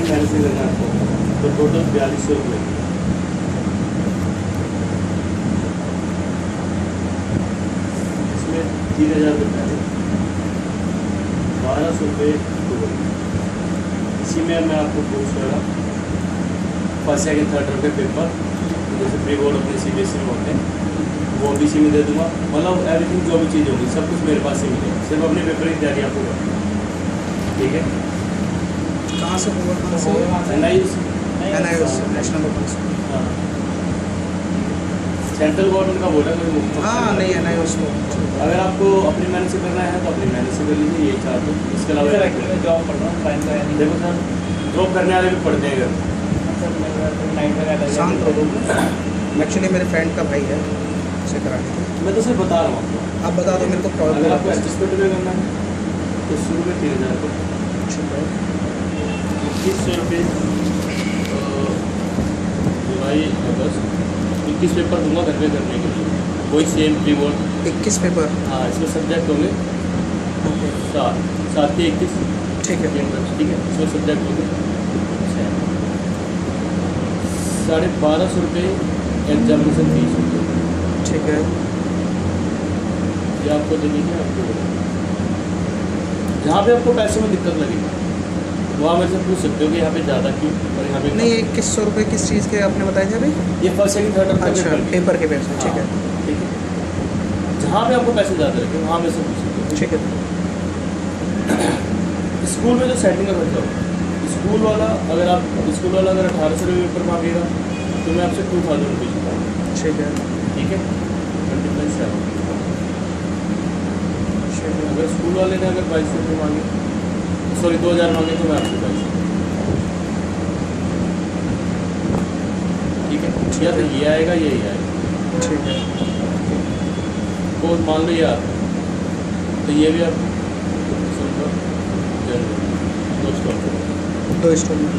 मैंने से करना आपको, तो टोटल 4200 रुपये। इसमें 3000 रुपये, 1200 रुपये। इसी में मैं आपको पूछ रहा फर्स्ट सेकंड थर्ड के पेपर जैसे प्री बोर्ड अपने CBSE में होते हैं वो भी इसी में दे दूँगा। मतलब एवरीथिंग जो भी चीज़ होगी सब कुछ मेरे पास ही मिलेगा, सिर्फ अपने पेपर की तैयारी आपको करनी है। ठीक है। कहाँ से होगा? NIOS national open school. हाँ, सेंट्रल गवर्नमेंट का बोला कोई मुफ्त। हाँ नहीं NIOS में। अगर आपको अपनी मेहनत से करना है तो अपनी मेहनत से कर लीजिए, यही चाहते हो। इसके अलावा जॉब पढ़ रहा हूँ, फाइन का नहीं। देखो सर, जॉब करने वाले भी पढ़ते हैं घर। शांत रहो। एक्चुअली मेरे फ्रेंड का भाई है, उसे कराने थे। मैं तो सिर्फ बता रहा हूँ आपको। आप बता दो मेरे को अगर प्रॉब्लम। आपको एडजस्टमेंट में करना है तो शुरू में 3000 रुपये, 2100 रुपये जुलाई अगस्त 21 पेपर दूंगा घर में करने के लिए, वही सेम प्री बोर्ड। 21 पेपर। हाँ, इसमें सब्जेक्ट होंगे 7 के 21। ठीक है। ठीक है, इसमें सब्जेक्ट होंगे 1250 रुपये एग्जामिनेशन फीस होगी। ठीक है। ये आपको देनी है। आपको जहाँ पे आपको पैसे में दिक्कत लगेगी वहाँ मेरे से पूछ सकते हो कि यहाँ पे ज़्यादा क्यों और यहाँ पे नहीं 2100 रुपये किस चीज़ के आपने बताए थे अभी? ये फर्स्ट सेकंड थर्ड अच्छा पेपर के पैसे। ठीक है। ठीक है, जहाँ पे आपको पैसे ज़्यादा लगे वहाँ मेरे से पूछ सकते हो। ठीक है। स्कूल में जो सेटिंग का खर्चा होगा, स्कूल वाला अगर 1800 रुपये पेपर मांगेगा तो मैं आपसे 2000 रुपये चुकाऊँगा। ठीक है। ठीक है, 27। अगर स्कूल वाले ने अगर 2200 रुपये मांगे, सॉरी 2000 मांगे तो मैं आपसे 2200। ठीक है, या तो ये आएगा यही आएगा। ठीक है। तो मान लो ये आता है तो ये भी आप 2 स्टॉल में।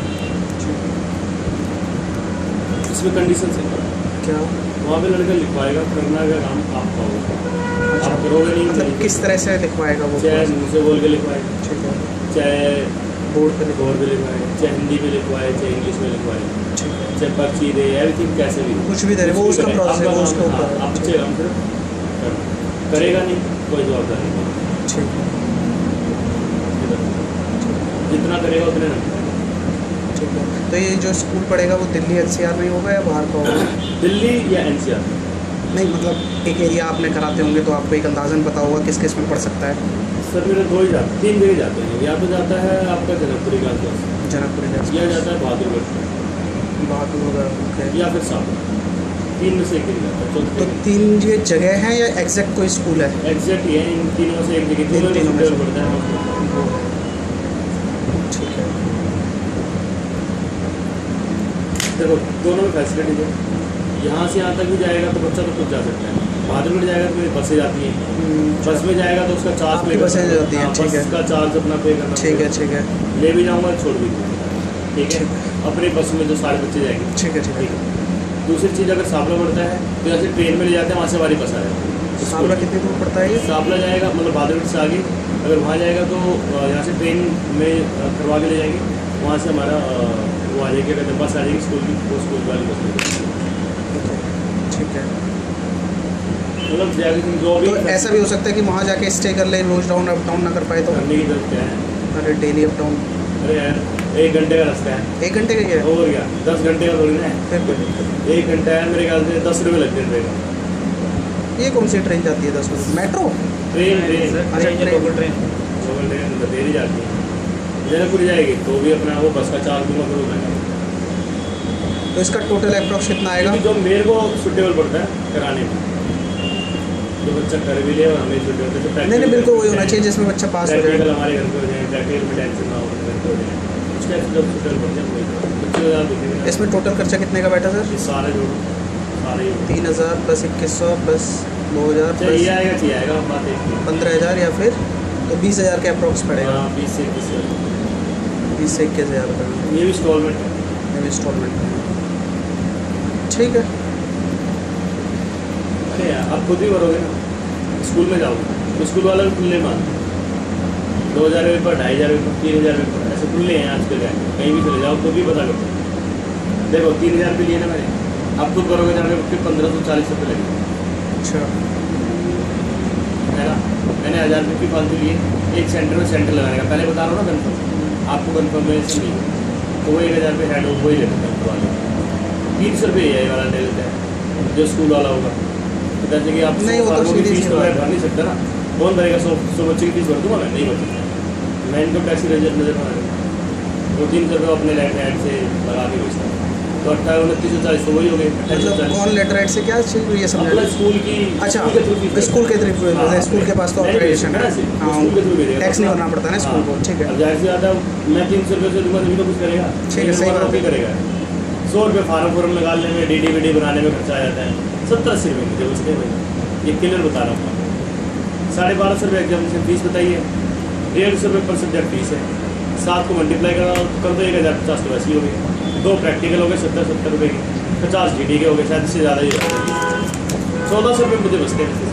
इसमें कंडीशन है क्या? वहाँ पे लड़का लिखवाएगा, करना का काम आपका होगा। आप करोगे नहीं, मतलब किस तरह से लिखवाएगा वो? चाहे मुँह से बोल के लिखवाएगा, ठीक है। चाहे बोर्ड पे बोर्ड पे लिखवाए, चाहे हिंदी में लिखवाए, चाहे इंग्लिश में लिखवाए, ठीक है। चाहे पर्ची दे, एवरीथिंग कैसे भी कुछ भी दे रहे, वो उसका प्रोसेस है, वो उसके ऊपर है। आप अच्छे काम सिर्फ करेगा नहीं, कोई जवाबदारी नहीं। ठीक है। जितना करेगा उतने नंबर। ठीक है। तो ये जो स्कूल पड़ेगा वो दिल्ली NCR में ही होगा या बाहर का होगा? दिल्ली या NCR? नहीं मतलब एक एरिया आपने कराते होंगे तो आपको एक अंदाज़न पता होगा किस किस में पड़ सकता है। सर मेरे 3 जगह जाते हैं। या तो जाता है आपका जनकपुरी का जनकपुरी का या जाता है बहादुरगढ़ या फिर सापुर, 3 में से एक जगह जाता है। तो 3 ये जगह हैं या एग्जैक्ट कोई स्कूल है? एग्जैक्ट ये इन तीनों में से एक जगह, तीनों में से पड़ता है। ठीक है। देखो दोनों में फैसिलिटीज है। यहाँ से यहाँ तक भी जाएगा तो बच्चा तो खुद जा सकता है। बहादुरगढ़ जाएगा तो बसें जाती हैं, बस में जाएगा तो उसका चार्ज पे बसें जाती हैं। ठीक है। उसका चार्ज अपना पे करना। ठीक है। ठीक है। ले भी जाऊँगा छोड़ भी दूँगा। ठीक है, अपने बस में जो सारे बच्चे जाएंगे। ठीक है। ठीक है। दूसरी चीज़ अगर सापला पड़ता है तो जैसे ट्रेन में ले जाते हैं, वहाँ से हमारी बस आ जाती है। सापला कितनी दूर पड़ता है ये? सापला जाएगा मतलब बहादुरगढ़ से आगे, अगर वहाँ जाएगा तो यहाँ से ट्रेन में करवा के ले जाएंगे, वहाँ से हमारा वो आ जाएगी, अगर बस आ जाएगी स्कूल की वो स्कूल वाली बस ले जाएगी। ठीक है। मतलब जो भी तो ऐसा भी हो सकता है कि वहाँ जाके स्टे कर ले, रोज डाउन अप डाउन ना कर पाए तो? करने की जरूरत क्या है? अरे डेली अप डाउन। अरे यार 1 घंटे का रास्ता है। 1 घंटे का क्या है? और क्या 10 घंटे का थोड़ी ना है। फिर कोई दिक्कत 1 घंटा है, मेरे ख्याल से 10 रुपये लगते हैं ट्रेन। ये कौन सी ट्रेन जाती है 10 बजे? मेट्रो? ट्रेन अच्छा लोकल ट्रेन देरी जाती है। जनकपुर जाएगी तो भी अपना वो बस का चार्ज दूँगा फिर मैं। तो इसका टोटल अप्रॉक्स कितना आएगा? जो मेरे को सुटेबल पड़ता है कराने में, जो बच्चा कर भी ले और हमें सुटेबल। नहीं बिल्कुल वही होना चाहिए जिसमें बच्चा पास हो जाए। हमारे घर पे हो जाए, प्रैक्टिकल में टेंशन ना हो, घर पे हो जाए, उसके जब सुटेबल पड़ते हैं बच्चे। इसमें टोटल खर्चा कितने का बैठा सर? सारे जोड़ो, सारे 3000 प्लस 2100 प्लस 2000 प्लस ये आएगा बात एक 15,000 या फिर तो 20,000 के अप्रॉक्स पड़ेगा। 20 से 21,000। 20 से 21,000 रुपये ये भी इंस्टॉलमेंट है। इंस्टॉलमेंट। ठीक है। अरे यार आप खुद ही करोगे ना, स्कूल में जाओगे तो स्कूल वाला भी खुले मान 2,000 रुपये पर, 2,500 रुपये पर, 3,000 रुपये पर, ऐसे खुले हैं आजकल जाए, कहीं भी चले जाओ तो भी पता करो। देखो 3000 रुपये लिए ना मैंने, अब तो करोगे जाने फिर 1540 रुपये लगेंगे, अच्छा है ना। मैंने 1000 रुपये की फालतू लिए, एक सेंटर में सेंटर लगाने का, पहले बता रहा हूँ ना कन्फर्म, आपको कन्फर्मेशन नहीं है तो वो 1000 रुपये हेड हो वही लेते हैं वाले, 300 रुपये ये वाला ले लेते हैं जो स्कूल वाला होगा। तो जैसे कि आप नहीं, वो तो सीधी फीस सी तो बात है। भर नहीं सकता ना, कौन भरेगा? 100 बच्चे की फीस भर दूँगा मैं, नहीं भर सकता। मैं इनकम टैक्स नजर बना दूँ, वो 300 रुपये अपने लेफ्ट हैंड से लगा के बेचता हूँ, तो 28-29-40 तो वही हो गए। मतलब कौन लेटर हेड से क्या चीज़ ये समझ अपना स्कूल की, अच्छा स्कूल के थ्रू फीस स्कूल के थ्रू हाँ, स्कूल के पास तो नहीं, ऑथराइजेशन है, नहीं, हाँ स्कूल के थ्रू भेजेगा। टैक्स नहीं भरना पड़ता ना स्कूल को, ठीक है अब जाहिर सी बात है, मैं 300 रुपये से दूँगा तभी तो कुछ करेगा, ठीक है, सही बात है। करेगा। 100 रुपये फार्म निकालने में, डी बनाने में खर्चा आ जाता है, 70-80 रुपये मुझे बचते हैं भाई, ये क्लियर बता रहा हूँ। 1250 रुपये एग्जामिनेशन फीस बताइए, 150 रुपये पर सब्जेक्ट फीस है, 7 को मल्टीप्लाई कर दो 1050 तो वैसे ही हो गई, 2 प्रैक्टिकल हो गए 70 रुपये की, 50 GD के हो गए, शायद इससे ज़्यादा ही हो गए, 1400 रुपये मुझे बचते हैं।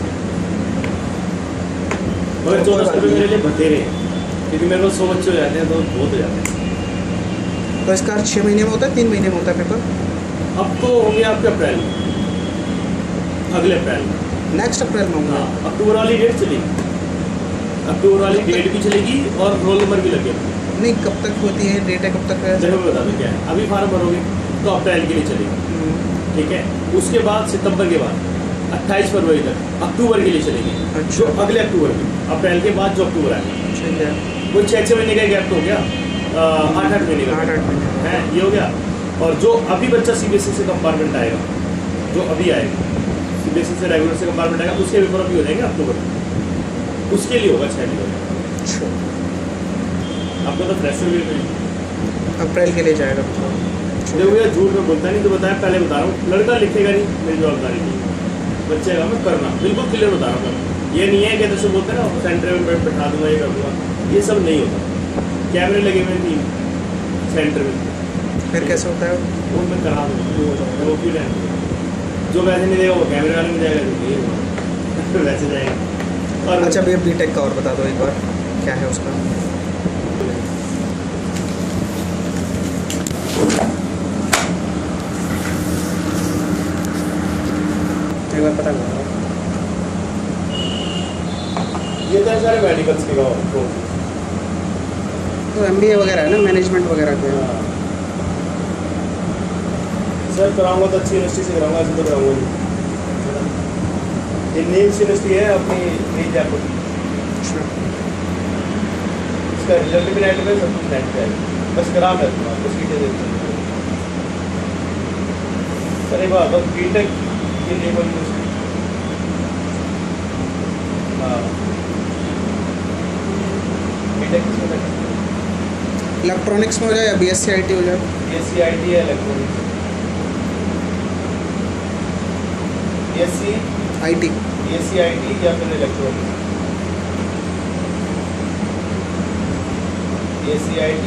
मगर 1400 रुपये मेरे लिए बतेरे हैं, क्योंकि मेरे पास 100 बच्चे हो जाते हैं तो बहुत हो जाते हैं। तो इसका 6 महीने में होता है, 3 महीने में होता है पेपर? अब तो हो गया आपके अप्रैल में, अगले अप्रैल में, नेक्स्ट अप्रैल में होगा। हाँ अक्टूबर वाली डेट चलेगी, अक्टूबर वाली डेट भी चलेगी और रोल नंबर भी लगेगा। नहीं कब तक होती है डेट है, कब तक है? देखो मैं बता दूँ क्या है, अभी फार्म भरोगे तो अप्रैल के लिए चलेगी, ठीक है। उसके बाद सितंबर के बाद 28 फरवरी तक अक्टूबर के लिए चलेगी, अच्छा। जो अगले अक्टूबर में, अप्रैल के बाद जो अक्टूबर आएगा, ठीक है, वो 6-6 महीने का गैप तो हो गया, 8-8 महीने का 8-8 महीने है, ये हो गया। और जो अभी बच्चा CBSE से कंपार्टमेंट आएगा, जो अभी आएगा CBSE से रेगुलर से कंपार्टमेंट आएगा, उसके पेपर अभी हो जाएंगे अक्टूबर में, उसके लिए होगा 6 महीने। अच्छा आपको तो फ्रेशर भी नहीं, अप्रैल के लिए जाएगा। देखो भैया झूठ में बोलता नहीं, तो बताया पहले बता रहा हूँ, लड़का लिखेगा नहीं, मेरी जवाबदारी नहीं, बच्चे का मैं करना बिल्कुल क्लियर बता रहा हूँ। ये नहीं है कि जैसे बोलते हैं ना सेंटर में बैठा दूंगा, ये कर दूंगा, ये सब नहीं होता। कैमरे लगे हुए 3 सेंटर में, फिर कैसे होता है? वो मैं करा दूँगा, वो क्यों रहना, जो वैसे नहीं देगा वो कैमरे वाले में जाएगा, जो नहीं होगा वैसे जाएगा। और अच्छा भैया बीटेक का और बता दो एक बार, क्या है उसका? एक बार पता करो। ये तो है सारे मेडिकल्स के गाँव तो MBA वगैरह है ना, मैनेजमेंट वगैरह के? सर कराऊंगा तो अच्छी यूनिवर्सिटी से कराऊंगा, ऐसे तो कराऊंगा नहीं। ये नीम्स यूनिवर्सिटी है अपनी नई जयपुर की, इसका रिजल्ट भी नेट पे, सब कुछ नेट पे है, बस करा मैं दूँगा, बस डिटेल सर। एक बात बस बीटेक की लेवल यूनिवर्सिटी, हाँ बीटेक किसमें करना है? इलेक्ट्रॉनिक्स में हो जाए या BSc IT हो जाए? BSc IT है, इलेक्ट्रॉनिक्स, BSc IT या फिर इलेक्ट्रॉनिक्स, BSc IT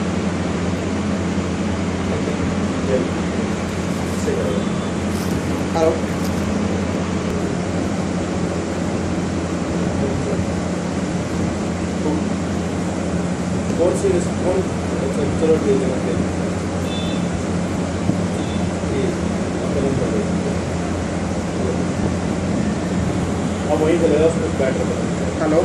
से करोगे। हेलो कौन सी कौन, अच्छा चलो ठीक है, अब वहीं चलेगा उसमें बैटर। हेलो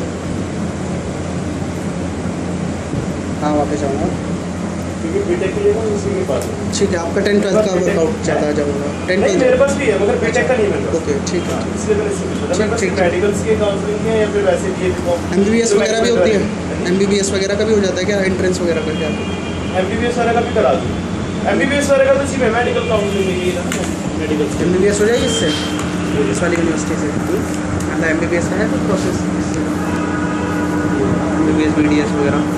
हाँ वापस आऊँगा, क्योंकि बीटेक के लिए ना उसी के पास है। ठीक है। आपका 10-12 का वर्कआउट ज़्यादा जाऊँगा, 10 नहीं मेरे पास भी है, मगर बीटेक का नहीं मेरे पास। ओके ठीक है। इसलिए मैंने इसी पूछा था, मेरे पास ठीक, ठीक। मेडिकल्स की काउंसलिंग है या फिर वैसे भी MBBS वगैरह भी होती है? MBBS वगैरह का भी हो जाता है क्या, एंट्रेंस वगैरह का क्या? MBBS वाले का भी करा दूँ, MBBS वाले का तो इसी में मेडिकल काउंसलिंग में ही है ना, मेडिकल MBBS हो जाएगी इससे, इस वाली यूनिवर्सिटी से? मतलब MBBS का है कोई प्रोसेस, MBBS BDS वगैरह?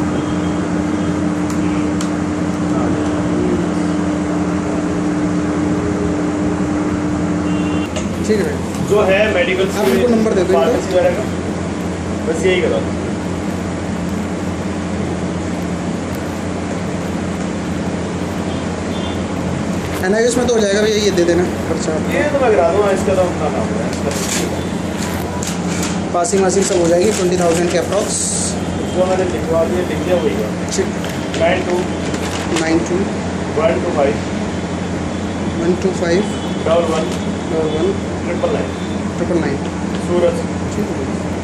ठीक है जो है मेडिकल आप उनको नंबर दे दो इनका। फार्मेसी वगैरह का, बस यही करा दूँ। NIS में तो हो जाएगा भैया, ये दे देना खर्चा। ये तो मैं करा दूँगा, इसका तो अपना काम है, पासिंग वासिंग सब हो जाएगी 20,000 के अप्रॉक्स। जो मैंने लिखवा दिया लिख दिया वही है। 92 92 125 125 11 11 999 999। सूरज। ठीक है।